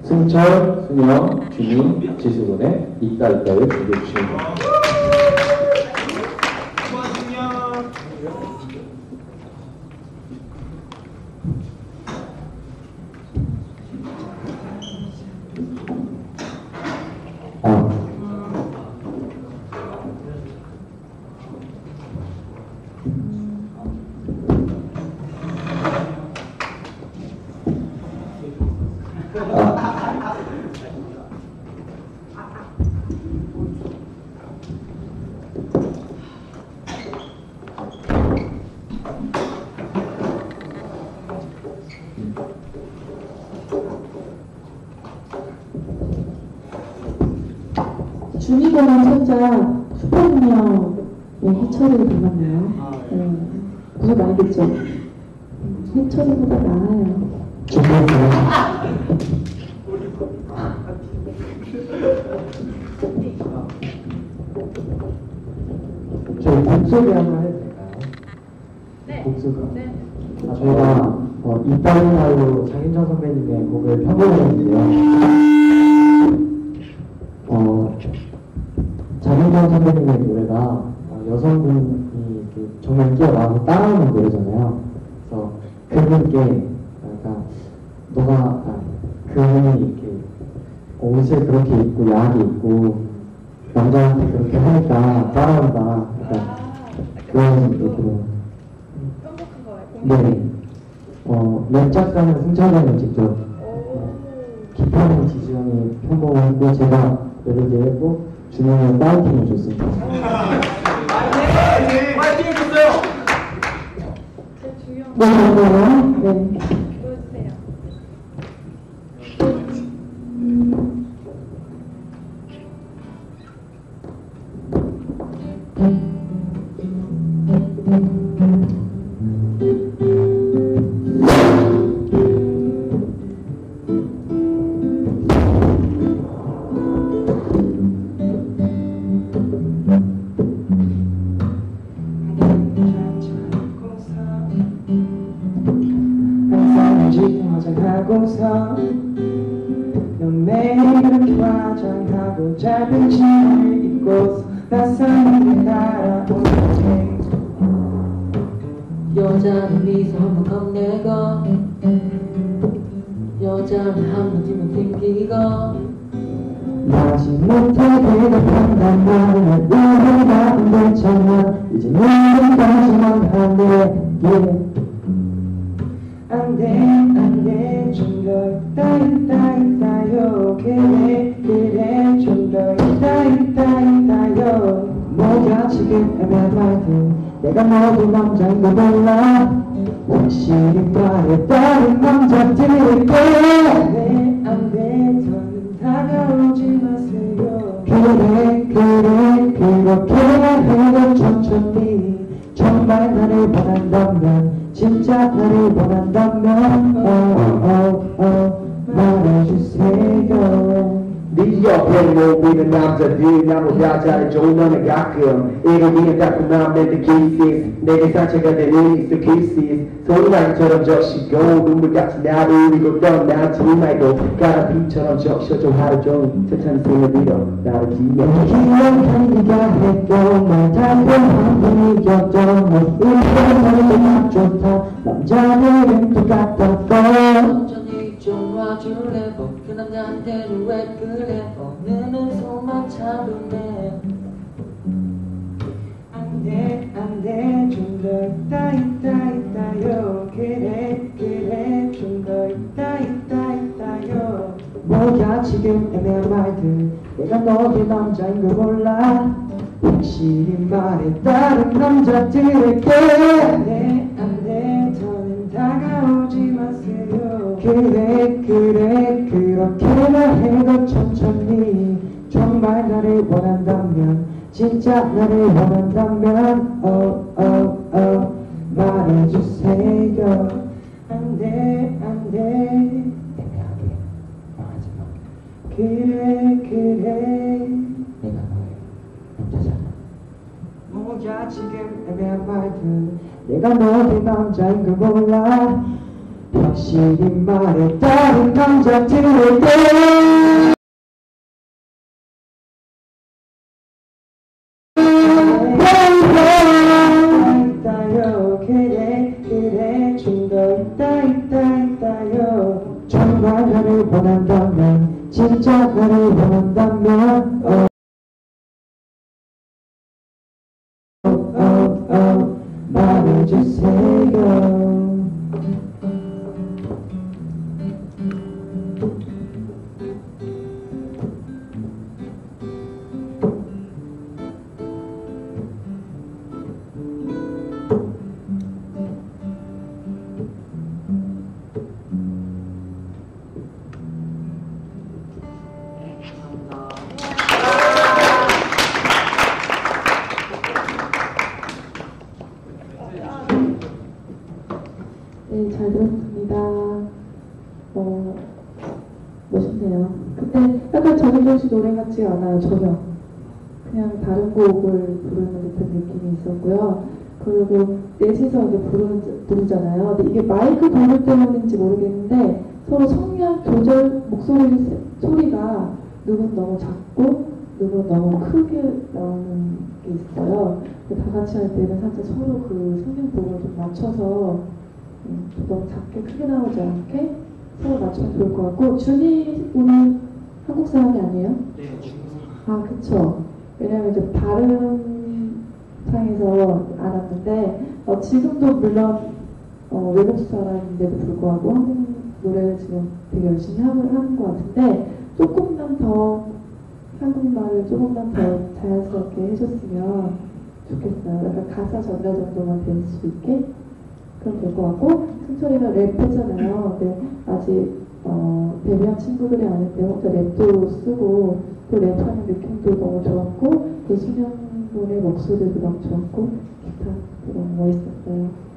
승철, 승영, 준희, 지수군의 있다 있다를 준비해주시면 됩니다. 준이거랑 천자 슈퍼주니어의 해철이를 닮았네요. 네. 무슨 말겠죠? 해철이보다 나아요. 저희 곡 소개 한번 해도 될까요? 네. 곡 소개. 네. 저희가 이따른 하루 장윤정 선배님의 곡을 편곡했는데요. 장윤정 선배님의 노래가 여성분이 정말 인기가 많고 따라하는 노래잖아요. 그래서 그분께 약간 너가 그분이 이렇게 옷을 그렇게 입고 야하게 입고 남자한테 그렇게 하니까 따라온다. 약간 그런 느낌으로. 편곡한 거예요? 네. 랩 작사는 승철형이 직접, 기타는 지수형이 편곡을 했고, 제가 멜로디를 했고, 준영이는 파이팅을 줬습니다. 파이팅 해줬어요! 제 주연 네. 보여주세요. 화장하고서 넌 매일 그렇게 화장하고 짧은 치마를 입고서 낯선 따라오는데 여자는 미소 한번 건네고 여자는 한마디만 튕기고 마지 못해 대답한단 말이야 너는 나는 괜찮아 이제 너는까지만 하네 안돼 좀 더 있다요 그래 좀 더 있다요 뭐야 지금 애매한 말들 내가 모두 남자인 거 몰라 확실히 말해 다른 남자들에게 안돼 더는 다가오지 마세요 그래 그렇게만 해도 천천히 정말 나를 원한다면 진짜 나를 원한다면 말해주세요 네 옆에 모이는 남자들 나보다 잘해줘 너는 가끔 이러기는 따끔한 메디키시스 내게 상처가 되는 익스큐시스 소나기처럼 적시고 눈물같이 나를 이고 떠나지 말고 가라비처럼 적셔줘 하루 종일 세찬 생을 빌어 나를 기억해 기억한 네가 했고 말 달콤한 분이 겼던 너 우리가 좋다 남자들은 똑같았고 천천히 좀 와줄래 그 남자한테는 왜 그래 너는 손만 잡으네 안돼 좀 더 있다요 그래 좀 더 있다요 뭐야 지금 애매한 말들 내가 너의 남자인 걸 몰라 확실히 말해 다른 남자들에게 안돼 더는 다가오지 마세요 그래 그렇게만 해도 천천히 정말 나를 원한다면 진짜 나를 원한다면 말해주세요 안돼 애매하게 말하지마 그래 내가 너의 남자잖아 뭐야 지금 애매한 말들 내가 너의 남자인 걸 몰라 확실히 말해 다른 남자들에게 있다요 그래 좀 더 있다요 정말 나를 원한다면 진짜 나를 원한다면 말해주세요 네, 잘 들었습니다. 멋있네요. 근데 약간 전인정 씨 노래 같지 않아요, 전혀. 그냥 다른 곡을 부르는 듯한 느낌이 있었고요. 그리고 넷이서 이제 부르잖아요. 근데 이게 마이크 부를 때문인지 모르겠는데 서로 성량 조절, 소리가 누군 너무 작고 누군 너무 크게 나오는 게 있어요. 다 같이 할 때는 살짝 서로 그 성량 부분을 좀 맞춰서 너무 작게 크게 나오지 않게 서로 맞추면 좋을 것 같고 준이 오늘 한국 사람이 아니에요? 네, 아 그쵸. 왜냐면 이제 다른 상에서 알았는데 지금도 물론 외국 사람인데도 불구하고 한국 노래를 지금 되게 열심히 하는 것 같은데 조금만 더 한국말을 조금만 더 자연스럽게 해줬으면 좋겠어요. 약간 가사 전달 정도만 될 수 있게 그럼 될 것 같고 승철이가 랩했잖아요. 근데 아직 데뷔한 친구들이 아닌데 혼자 랩도 쓰고 또 랩하는 느낌도 너무 좋았고 그 수년분의 목소리도 너무 좋았고 기타도 너무 멋있었어요.